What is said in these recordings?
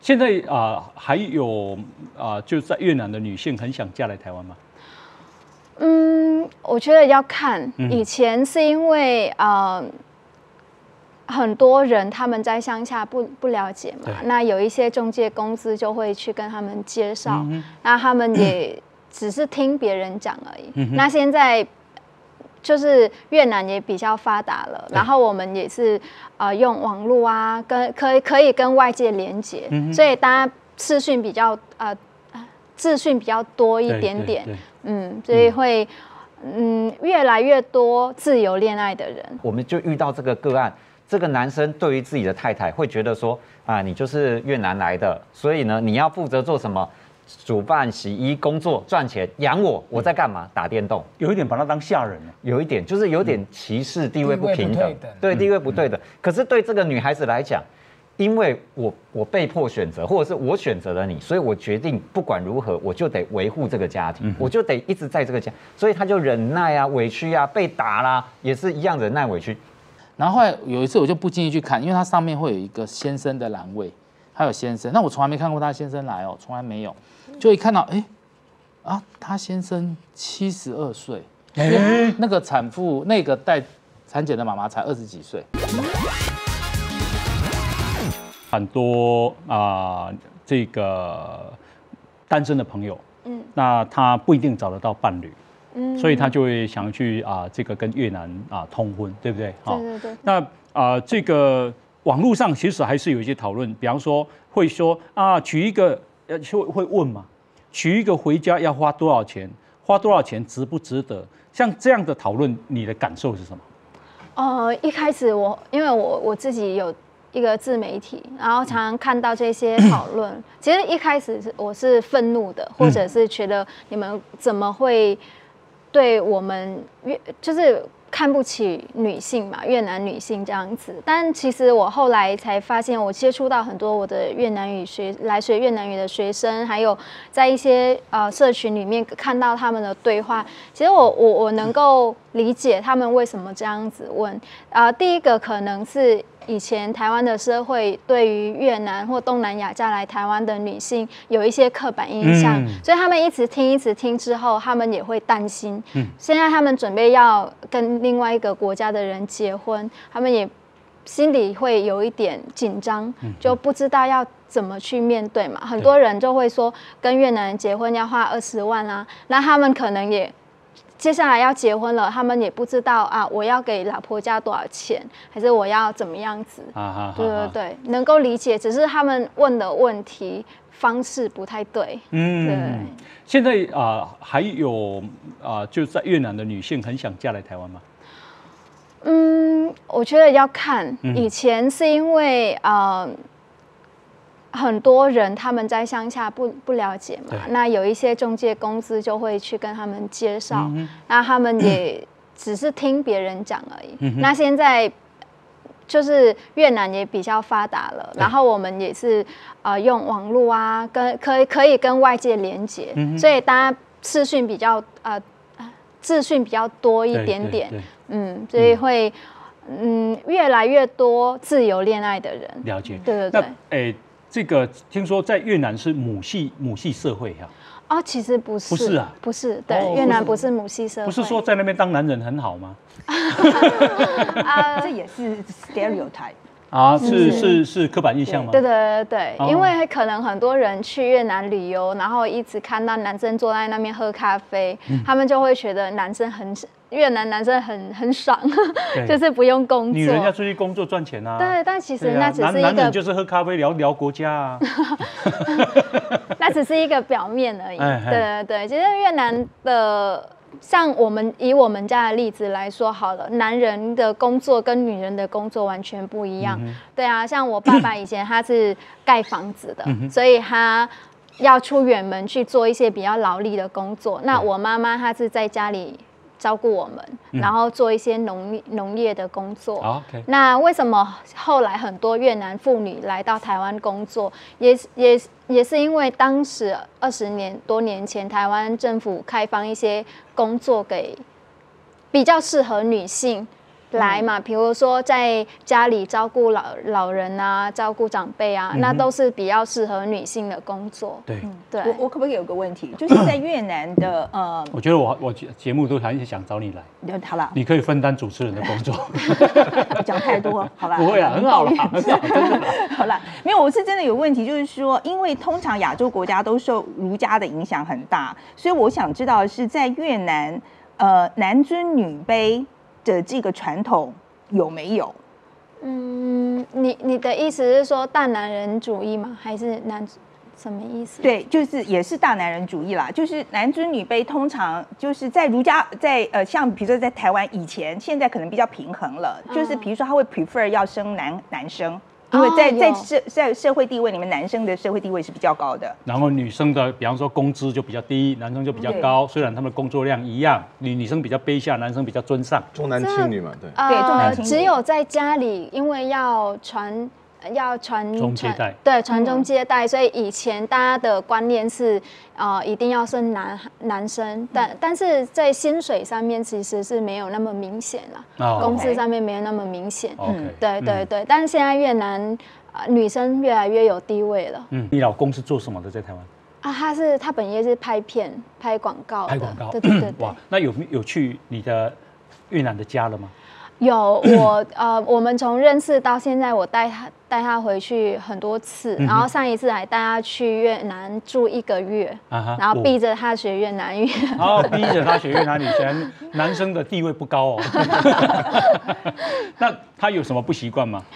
现在还有就在越南的女性很想嫁来台湾吗？ 我觉得要看，以前是因为很多人他们在乡下不了解嘛，那有一些中介公司就会去跟他们介绍，那他们也只是听别人讲而已。那现在就是越南也比较发达了，然后我们也是用网络啊，可以跟外界连接，所以大家视讯比较资讯比较多一点点，所以会越来越多自由恋爱的人。 我们就遇到这个个案。这个男生对于自己的太太会觉得说你就是越南来的，所以呢，你要负责做什么？煮饭、洗衣、工作、赚钱，养我在干嘛？打电动， 有一点把他当下人了， 有一点就是有点歧视，地位不平等，对，地位不对等。可是对这个女孩子来讲，因为我被迫选择，或者是我选择了你，所以我决定不管如何，我就得维护这个家庭，我就得一直在这个家，所以她就忍耐啊、委屈啊、被打啦，也是一样忍耐委屈。 然后后来有一次我就不进去看，因为它上面会有一个先生的栏位，还有先生，那我从来没看过他先生来哦，从来没有，就一看到他先生72岁，那个产妇那个带产检的妈妈才20几岁， 很多这个单身的朋友，那他不一定找得到伴侣。所以他就会想去这个跟越南通婚，对不对？ 对。 那这个网络上其实还是有一些讨论，比方说会说娶一个会问嘛，娶一个回家要花多少钱？花多少钱值不值得？像这样的讨论，你的感受是什么？ 一开始因为我自己有一个自媒体，然后常常看到这些讨论，其实一开始我是愤怒的，或者是觉得你们怎么会对我们就是看不起女性嘛，越南女性这样子。但其实我后来才发现，我接触到很多我的越南语来学越南语的学生，还有在一些社群里面看到他们的对话，其实我能够理解他们为什么这样子问。第一个可能是以前台湾的社会对于越南或东南亚嫁来台湾的女性有一些刻板印象，所以他们一直听之后，他们也会担心。现在他们准备要跟另外一个国家的人结婚，他们也心里会有一点紧张，就不知道要怎么去面对嘛。很多人就会说，跟越南人结婚要花20万啊，那他们可能也接下来要结婚了，他们也不知道我要给老婆家多少钱，还是我要怎么样子？对，能够理解，只是他们问的问题方式不太对。对。 现在还有就在越南的女性很想嫁来台湾吗？ 我觉得要看，以前是因为很多人他们在乡下不了解嘛，那有一些中介公司就会去跟他们介绍，那他们也只是听别人讲而已。那现在就是越南也比较发达了，然后我们也是用网络啊，可以跟外界连接，所以大家视讯比较资讯比较多一点点，所以会越来越多自由恋爱的人。 了解， 对。 那这个听说在越南是母系社会其实不是， 不是啊， 不是，对，越南不是母系社会。 不是说在那边当男人很好吗？ 这也是 stereotype。 是刻板印象吗？ 对，因为可能很多人去越南旅游，然后一直看到男生坐在那边喝咖啡，他们就会觉得越南男生很爽，就是不用工作。 女人要出去工作赚钱啊。 对，但其实那只是一个男人就是喝咖啡聊国家啊。 那只是一个表面而已。对，其实越南的。像以我们家的例子来说好了，男人的工作跟女人的工作完全不一样。对啊，像我爸爸以前他是盖房子的，所以他要出远门去做一些比较劳力的工作。那我妈妈她是在家里照顾我们，然后做一些农业的工作。那为什么后来很多越南妇女来到台湾工作，也是因为当时20多年前，台湾政府开放一些工作给比较适合女性来嘛，比如说在家里照顾老人啊，照顾长辈啊，那都是比较适合女性的工作。 对， 对。 我可不可以有个问题，就是在越南的我觉得我节目都很想找你来， 好了， 你可以分担主持人的工作。 讲太多，好吧？ 不会啊，很好啦，很好，真的。 好了，没有，我是真的有问题，就是说，因为通常亚洲国家都受儒家的影响很大，所以我想知道是在越南，男尊女卑的这个传统有没有？ 你的意思是说大男人主义吗？还是什么意思？ 对，就是也是大男人主义啦，就是男尊女卑，通常就是在儒家像比如说在台湾以前，现在可能比较平衡了，就是比如说他会 prefer 要生男生。因为在社会地位里面，男生的社会地位是比较高的。 然后女生的，比方说工资就比较低，男生就比较高。虽然他们的工作量一样，女生比较卑下，男生比较尊上， 重男轻女嘛，对。 对，重男轻女。 只有在家里，因为要传宗接代， 对，传宗接代，所以以前大家的观念是一定要生男生，但是在薪水上面其实是没有那么明显啦，工资上面没有那么明显。对，但是现在越南女生越来越有地位了。 你老公是做什么的？在台湾？ 他本业是拍片、拍广告的。 拍广告。 对。 哇，那有去你的越南的家了吗？ 有，我们从认识到现在，我带他回去很多次，然后上一次还带他去越南住1个月，然后逼着他学越南语。 逼着他学越南语，显然男生的地位不高哦。那他有什么不习惯吗？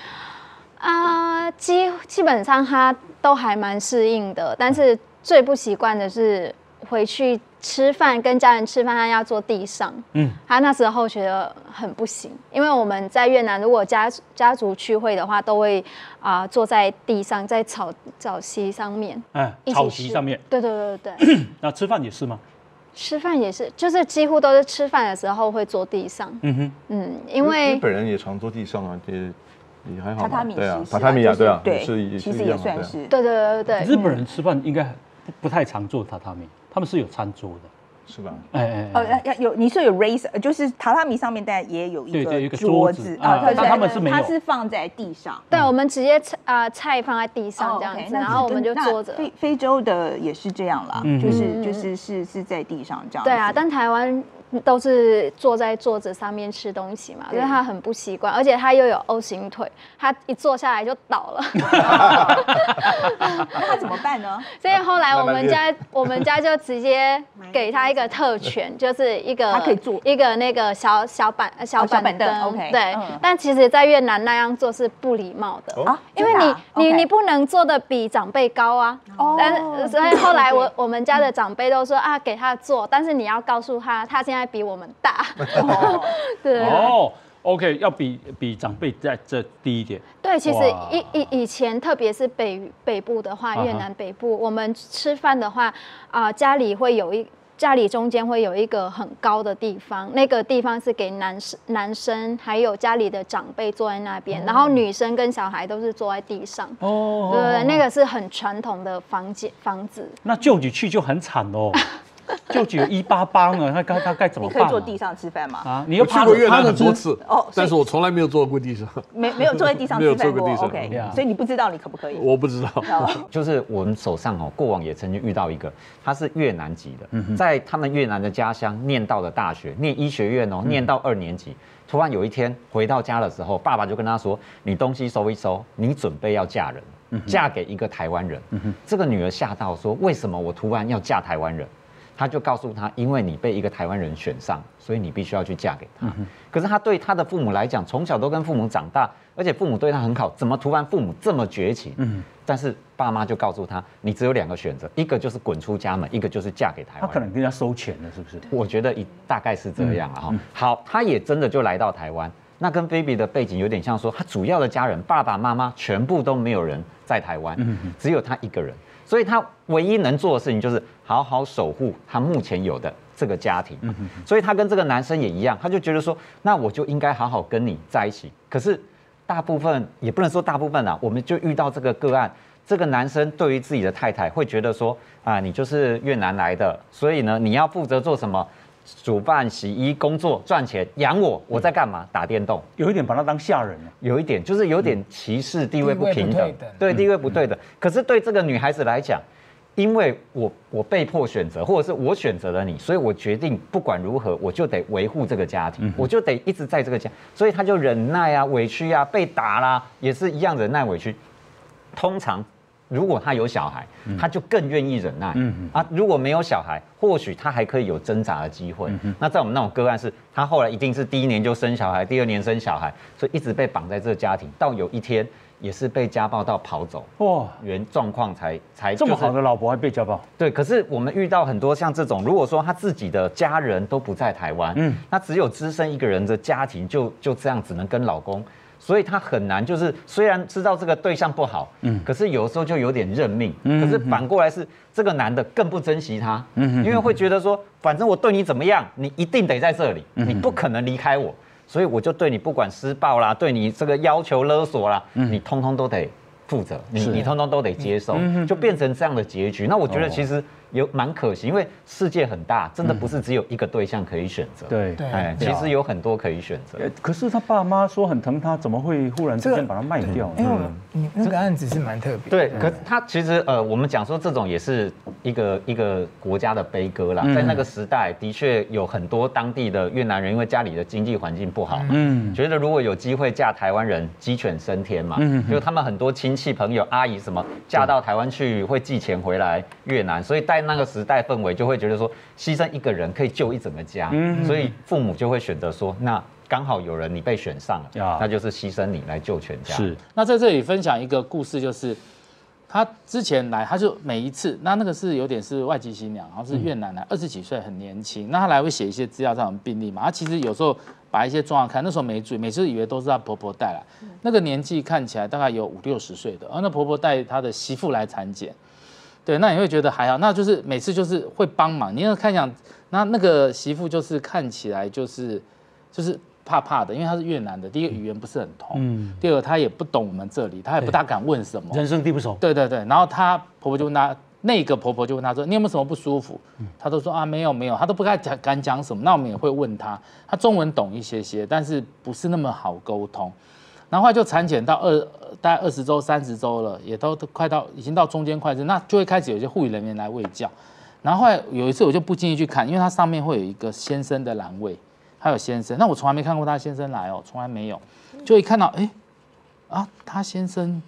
基本上他都还蛮适应的，但是最不习惯的是回去吃饭，跟家人吃饭，他要坐地上。他那时候觉得很不行，因为我们在越南，如果家族聚会的话，都会坐在地上，在草席上面。 草席上面。 对。 那吃饭也是吗？ 吃饭也是，就是几乎都是吃饭的时候会坐地上。因为日本人也常坐地上啊，也还好。 榻榻米， 对啊，榻榻米啊，对啊， 对，其实也算是。对。 日本人吃饭应该不太常坐榻榻米，他们是有餐桌的， 是吧？ 有你说有 raise， 就是榻榻米上面当然也有一个桌子他们是没有， 它是放在地上。 对，我们直接菜放在地上这样子，然后我们就坐着。 非洲的也是这样啦，就是在地上这样。 对啊，但台湾都是坐在桌子上面吃东西嘛，所以他很不习惯，而且他又有 O 型腿，他一坐下来就倒了。 那他怎么办呢？ 所以后来我们家就直接给他一个特权，就是他可以坐一个那个小板凳 ，OK。 对，但其实，在越南那样做是不礼貌的因为你不能坐的比长辈高啊。所以后来我们家的长辈都说给他坐，但是你要告诉他现在比我们大。对。 OK， 要比长辈在这低一点。 对，其实以前特别是北部的话，越南北部，我们吃饭的话，家里中间会有一个很高的地方，那个地方是给男生还有家里的长辈坐在那边，然后女生跟小孩都是坐在地上。对，那个是很传统的房子。 那舅舅去就很惨哦。舅舅有188呢，他该怎么办？ 你可以坐地上吃饭吗？ 你又去过越南很多次但是我从来没有坐过地上， 没有坐在地上吃饭过。 OK， 所以你不知道你可不可以？ 我不知道。 就是我们手上过往也曾经遇到一个，他是越南籍的，在他们越南的家乡念到了大学，念医学院念到2年级。突然有一天回到家的时候，爸爸就跟他说：“你东西收一收，你准备要嫁人，嫁给一个台湾人。”这个女儿吓到说：“为什么我突然要嫁台湾人？”他就告诉他，因为你被一个台湾人选上，所以你必须要去嫁给他。可是他对他的父母来讲，从小都跟父母长大，而且父母对他很好，怎么突然父母这么绝情？但是爸妈就告诉他，你只有2个选择，一个就是滚出家门，一个就是嫁给台湾人。 他可能跟人家收钱了，是不是？ 我觉得大概是这样了好，他也真的就来到台湾。那跟 Baby 的背景有点像，说他主要的家人爸爸妈妈全部都没有人在台湾，只有他一个人。所以他唯一能做的事情就是好好守护他目前有的这个家庭。所以他跟这个男生也一样，他就觉得说，那我就应该好好跟你在一起。可是大部分也不能说大部分我们就遇到这个个案，这个男生对于自己的太太会觉得说，你就是越南来的，所以呢你要负责做什么？ 煮饭、洗衣、工作、赚钱养我，我在干嘛？打电动。 有一点把他当下人了， 有一点就是有点歧视，地位不平等，对，地位不对等。可是对这个女孩子来讲，因为我被迫选择，或者是我选择了你，所以我决定不管如何，我就得维护这个家庭，我就得一直在这个家，所以她就忍耐啊、委屈啊、被打啦，也是一样忍耐委屈。通常如果她有小孩，她就更愿意忍耐。如果没有小孩，或许她还可以有挣扎的机会。那在我们那种个案是，她后来一定是第1年就生小孩，第2年生小孩，所以一直被绑在这个家庭，到有一天。也是被家暴到跑走，哇，原状况才这么好的老婆还被家暴， 对。可是我们遇到很多像这种，如果说他自己的家人都不在台湾，那只有只身一个人的家庭就这样只能跟老公，所以他很难就是虽然知道这个对象不好，可是有的时候就有点认命，可是反过来是这个男的更不珍惜他，因为会觉得说，反正我对你怎么样，你一定得在这里，你不可能离开我。所以我就对你不管施暴啦，对你这个要求勒索啦，你通通都得负责，你通通都得接受，就变成这样的结局。那我觉得其实有蛮可惜，因为世界很大，真的不是只有一个对象可以选择。 对， 其实有很多可以选择。 可是他爸妈说很疼他，怎么会忽然之间把他卖掉呢？ 因为你那个案子是蛮特别。 对，可他其实我们讲说这种也是一个国家的悲歌啦。在那个时代，的确有很多当地的越南人，因为家里的经济环境不好，觉得如果有机会嫁台湾人，鸡犬升天嘛。就他们很多亲戚朋友、阿姨什么嫁到台湾去，会寄钱回来越南，所以在那个时代氛围就会觉得说，牺牲一个人可以救一整个家，所以父母就会选择说，那刚好有人你被选上了，那就是牺牲你来救全家。 是。那在这里分享一个故事，就是他之前来，他就每一次，那个是有点是外籍新娘，然后是越南来，20几岁，很年轻。那他来会写一些资料在我们病历嘛，他其实有时候把一些状况看，那时候没注意，每次以为都是他婆婆带来，那个年纪看起来大概有50、60岁的，那婆婆带她的媳妇来产检。对，那你会觉得还好，那就是每次就是会帮忙。你要看讲，那个媳妇就是看起来就是怕怕的，因为她是越南的，第一个语言不是很通，第二个她也不懂我们这里，她也不大敢问什么， 人生地不熟。 对，然后她婆婆就问她，那个婆婆就问她说，你有没有什么不舒服？她都说啊没有，她都不敢讲什么。那我们也会问她，她中文懂一些，但是不是那么好沟通。然后后来就产检到大概20周、30周了，也都快到已经到中间快至，那就会开始有一些护理人员来卫教。然后后来有一次我就不经意去看，因为它上面会有一个先生的栏位，还有先生，那我从来没看过他先生来哦，从来没有。就一看到他先生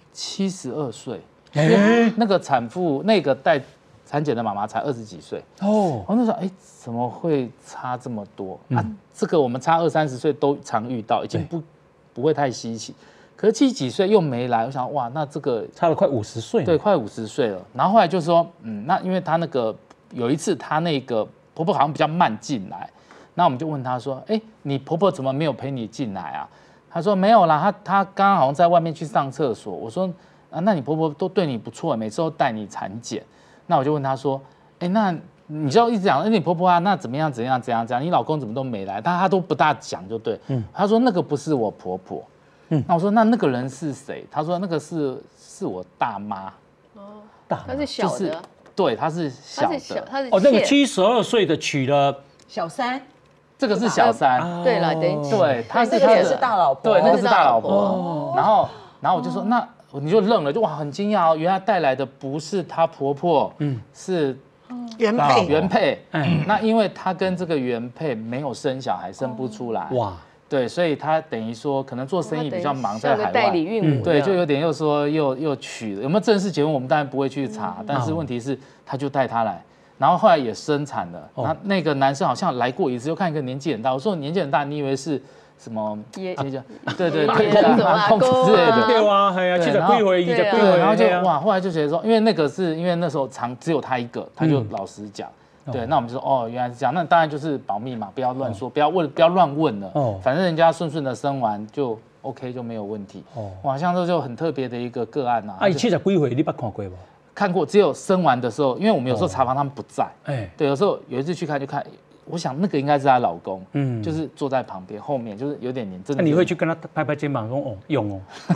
72岁，那个产妇那个带产检的妈妈才20几岁哦。我那时候怎么会差这么多啊？这个我们差20、30岁都常遇到，已经不会太稀奇，可是70几岁又没来，我想哇，那这个差了快50岁， 对，快50岁了。然后后来就说，那因为他那个有一次他那个婆婆好像比较慢进来，那我们就问他说，你婆婆怎么没有陪你进来啊？他说没有啦，他刚刚好像在外面去上厕所。我说那你婆婆都对你不错，每次都带你产检。那我就问他说，那你就一直讲，你婆婆啊，那怎么样，你老公怎么都没来？他都不大讲，就对。他说那个不是我婆婆。那我说那个人是谁？他说那个是我大妈。 她是小的。 对，她是小的。 她是那个72岁的娶了小三。 这个是小三。 对了， 对，他是也是大老婆。 对，那个是大老婆。然后我就说那你就愣了，就哇很惊讶哦，原来带来的不是她婆婆，是。原配，那因为他跟这个原配没有生小孩，生不出来，哇，对，所以他等于说可能做生意比较忙，在海外， 代理孕母， 对，就有点又说又娶了，有没有正式结婚我们当然不会去查，但是问题是他就带他来，然后后来也生产了，那个男生好像来过一次，就看一个年纪很大，我说年纪很大，你以为是？什么？对， 空之类的， 对啊，哎呀，记得归回， 然后就哇，后来就觉得说，因为那个是因为那时候只有他一个，他就老实讲，对，那我们就说原来是这样，那当然就是保密嘛，不要乱说，不要乱问了，反正人家顺的生完就 OK 就没有问题。哇，像这就很特别的一个个案啊。 伊70几回，你捌看过吗？ 看过，只有生完的时候，因为我们有时候查房他们不在，对，有时候有一次去看就看。我想那个应该是她老公，就是坐在旁边后面，就是有点黏。真的， 那你会去跟他拍拍肩膀说用哦？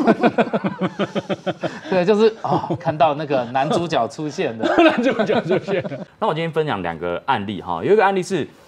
对，就是看到那个男主角出现的， 男主角出现了。 那我今天分享2个案例哈，有一个案例是，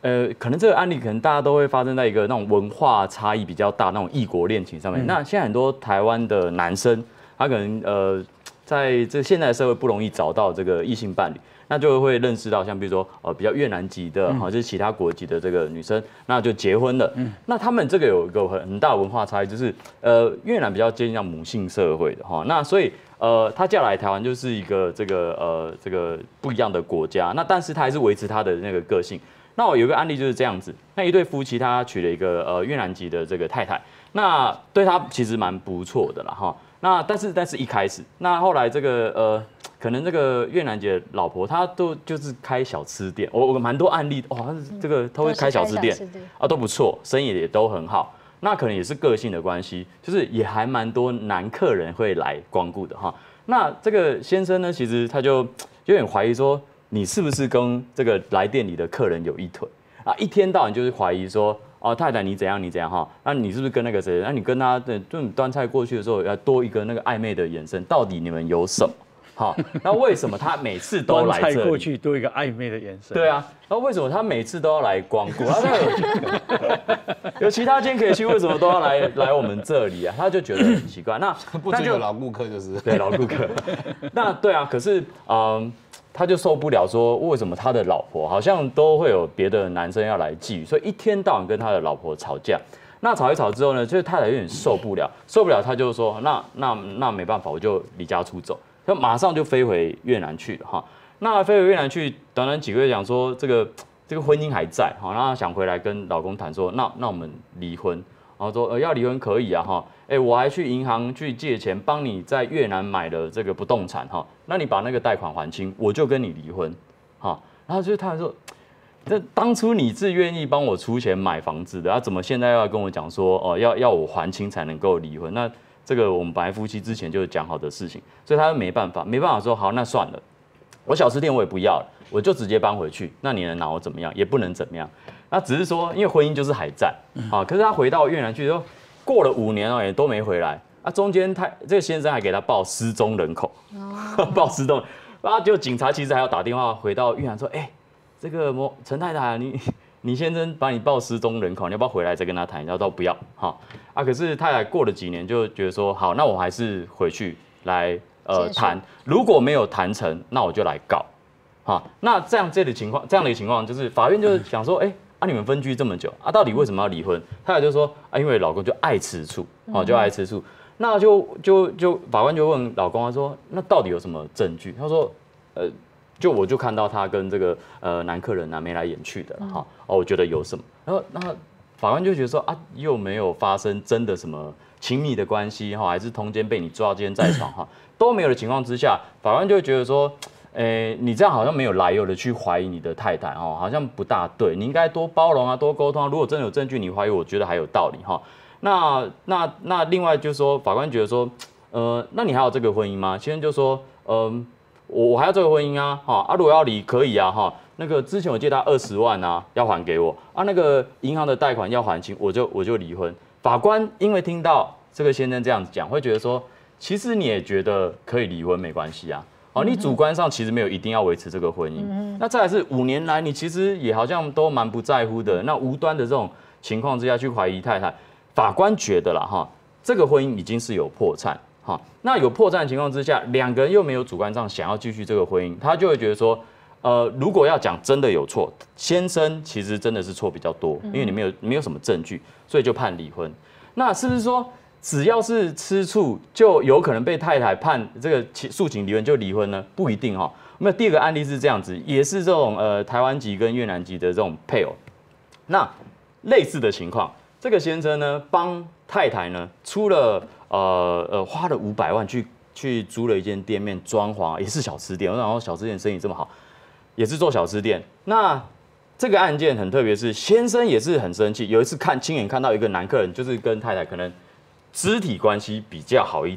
可能这个案例可能大家都会发生在一个那种文化差异比较大那种异国恋情上面。那现在很多台湾的男生，他可能在这现在的社会不容易找到这个异性伴侣，那就会认识到像比如说比较越南籍的就是其他国籍的这个女生，那就结婚了。那他们这个有一个很大的文化差异，就是越南比较接近像母性社会的哈，那所以她嫁来台湾就是一个这个不一样的国家，那但是她还是维持她的那个个性。那我有一个案例就是这样子，那一对夫妻他娶了一个越南籍的这个太太，那对他其实蛮不错的啦哈。那但是一开始，那后来这个可能这个越南籍的老婆她都就是开小吃店，我蛮多案例哇，这个她会开小吃店啊都不错，生意也都很好。那可能也是个性的关系，就是也还蛮多男客人会来光顾的哈。那这个先生呢，其实他就有点怀疑说，你是不是跟这个来店里的客人有一腿啊？一天到晚就是怀疑说，哦，太太你怎样哈？那你是不是跟那个谁？那你跟他的就端菜过去的时候，要多一个那个暧昧的眼神，到底你们有什么？好，那为什么他每次都来这里？ 端菜过去多一个暧昧的眼神。 对啊，那为什么他每次都要来光顾？有其他间可以去，为什么都要来我们这里啊？他就觉得很奇怪。那不只有老顾客就是对老顾客。那对啊，可是他就受不了，说为什么他的老婆好像都会有别的男生要来觊觎，所以一天到晚跟他的老婆吵架。那吵一吵之后呢，就是太太有点受不了，他就说那没办法，我就离家出走。他马上就飞回越南去了哈。那飞回越南去，短短几个月讲说这个婚姻还在哈，然后想回来跟老公谈说，那我们离婚，然后说要离婚可以啊哈，我还去银行去借钱帮你在越南买了这个不动产哈，那你把那个贷款还清，我就跟你离婚哈。然后就是他说，这当初你自愿意帮我出钱买房子的，怎么现在要跟我讲说要我还清才能够离婚？那这个我们本来夫妻之前就讲好的事情，所以他没办法说好，那算了，我小吃店我也不要了，我就直接搬回去。那你能拿我怎么样？也不能怎么样。那只是说，因为婚姻就是还在啊。可是他回到越南去之后，过了5年也都没回来。啊，中间这个先生还给他报失踪人口，报失踪，啊，就警察其实还要打电话回到越南说，这个陈太太你先生把你报失踪人口，你要不要回来再跟他谈一下？都不要哈啊！可是太太过了几年就觉得说，好，那我还是回去来谈，如果没有谈成，那我就来告，哈。那这样的一个情况，就是法院就是想说，你们分居这么久啊，到底为什么要离婚？太太就说因为老公就爱吃醋，就爱吃醋。那就法官就问老公，他说那到底有什么证据？他说我就看到他跟这个男客人眉来眼去的哈，我觉得有什么？然后那法官就觉得说又没有发生真的什么亲密的关系哈，还是通奸被你抓奸在床哈，都没有的情况之下，法官就会觉得说，你这样好像没有来由的去怀疑你的太太哈，好像不大对，你应该多包容啊，多沟通啊。如果真的有证据你怀疑，我觉得还有道理哈。那另外就是说，法官觉得说，那你还有这个婚姻吗？先生就说，我还要这个婚姻啊，如果要离可以啊，那个之前我借他20万啊，要还给我啊，那个银行的贷款要还清，我就离婚。法官因为听到这个先生这样子讲，会觉得说，其实你也觉得可以离婚没关系啊，你主观上其实没有一定要维持这个婚姻。那再来是5年来你其实也好像都蛮不在乎的，那无端的这种情况之下去怀疑太太，法官觉得啦这个婚姻已经是有破绽。那有破绽的情况之下，2个人又没有主观上想要继续这个婚姻，他就会觉得说，如果要讲真的有错，先生其实真的是错比较多，因为你没有什么证据，所以就判离婚。那是不是说只要是吃醋就有可能被太太判这个诉请离婚就离婚呢？不一定哈。那第2个案例是这样子，也是这种台湾籍跟越南籍的这种配偶，那类似的情况，这个先生呢帮太太呢出了花了500万去租了一间店面装潢，也是小吃店，然后小吃店生意这么好，也是做小吃店。那这个案件很特别，是先生也是很生气，有一次亲眼看到一个男客人就是跟太太可能肢体关系比较好一点，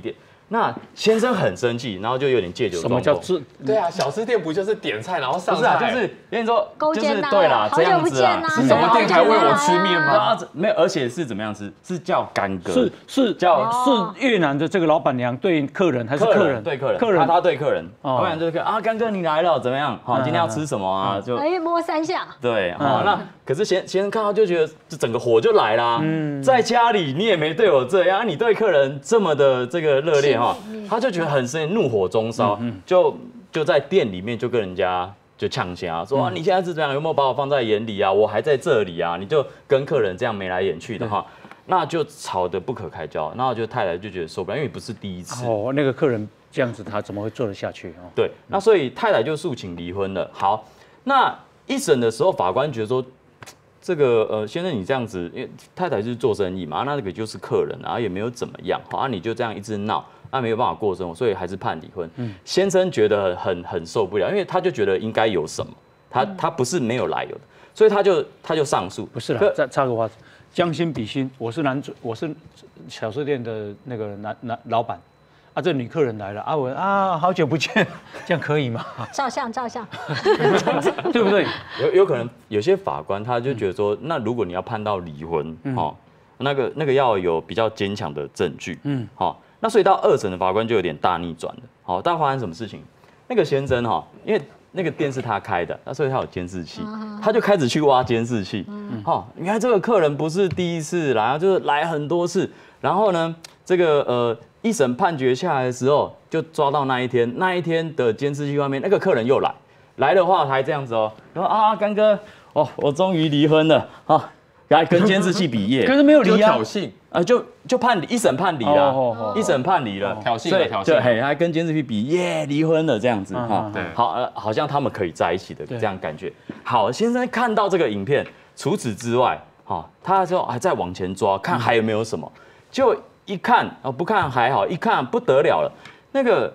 那先生很生气，然后就有点借酒装疯。 什么叫对啊，小吃店不就是点菜然后上菜？ 不是啊，就是跟你说，就是对啦，这样子啊。 是什么店还喂我吃面吗？ 没有，而且是怎么样吃？是叫干哥， 是越南的这个老板娘对客人还是客人对客人？他对客人，不然就是啊，干哥你来了，怎么样？好，今天要吃什么啊？就摸3下。 对，好，那可是先生看到就觉得这整个火就来啦。在家里你也没对我这样，你对客人这么的这个热烈哈，他就觉得很生气，怒火中烧，就在店里面就跟人家就呛虾，说啊你现在是怎样，有没有把我放在眼里啊？我还在这里啊，你就跟客人这样眉来眼去的哈，那就吵得不可开交。然后就太太就觉得受不了，因为不是第一次哦，那个客人这样子他怎么会做得下去哦？ 对，那所以太太就诉请离婚了。好，那一审的时候法官觉得说，这个先生你这样子，因为太太就是做生意嘛，那个就是客人啊，也没有怎么样，好啊你就这样一直闹。那没有办法过生活，所以还是判离婚。先生觉得很受不了，因为他就觉得应该有什么，他不是没有来由的，所以他就上诉。 不是啦，再插个话，将心比心，我是小吃店的那个男老板，啊，这女客人来了，啊我啊好久不见，这样可以吗？ 照相， 对不对？ 有可能有些法官他就觉得说，那如果你要判到离婚，那个要有比较坚强的证据，那所以到2审的法官就有点大逆转了。好，但发生什么事情？那个先生哈，因为那个店是他开的，所以他有监视器，他就开始去挖监视器。原来这个客人不是第一次来，就是来很多次。然后呢，这个一审判决下来的时候，就抓到那一天的监视器外面，那个客人又来的话还这样子哦，说啊干哥，我终于离婚了啊。来跟监视器比耶， 可是没有离啊， 挑衅就判一审判离了，一审判离了， 挑衅， 对，还跟监视器比耶，离婚了这样子哈，对，好，好像他们可以在一起的这样感觉。好，先生看到这个影片，除此之外，他说还在往前抓，看还有没有什么，就一看不看还好，一看不得了了，那个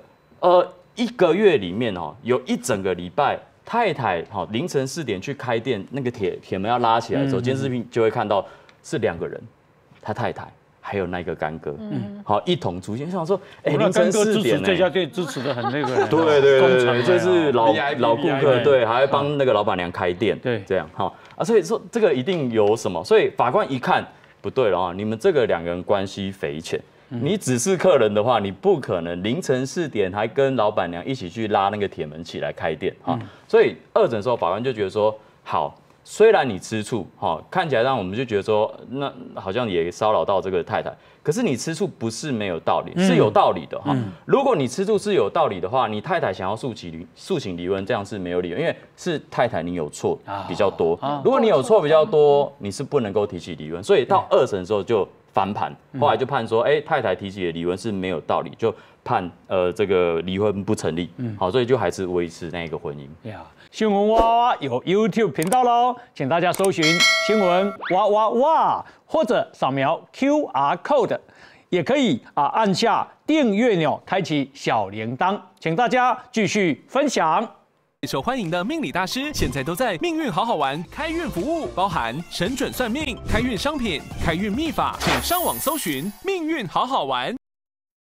1个月里面有一整个礼拜。太太凌晨4点去开店，那个铁门要拉起来的时候，监视器就会看到是2个人，他太太还有那个干哥，一同出现。想说，凌晨4点， 这家店支持的很那个， 对，这是老顾客，对，还会帮那个老板娘开店，对，这样所以说这个一定有什么，所以法官一看不对了啊，你们这个2个人关系匪浅。你只是客人的话，你不可能凌晨4点还跟老板娘一起去拉那个铁门起来开店所以2审的时候，法官就觉得说，好，虽然你吃醋看起来让我们就觉得说，那好像也骚扰到这个太太，可是你吃醋不是没有道理，是有道理的如果你吃醋是有道理的话，你太太想要诉请离婚，这样是没有理由，因为是太太你有错比较多。如果你有错比较多，你是不能够提起离婚。所以到2审的时候就翻盘，后来就判说，太太提起的离婚是没有道理，就判这个离婚不成立。好，所以就还是维持那个婚姻。 新闻哇哇有 YouTube 频道喽，请大家搜寻新闻哇哇哇，或者扫描 QR code， 也可以按下订阅钮，开启小铃铛，请大家继续分享。 受欢迎的命理大师，现在都在命运好好玩开运服务，包含神准算命、开运商品、开运秘法，请上网搜寻命运好好玩。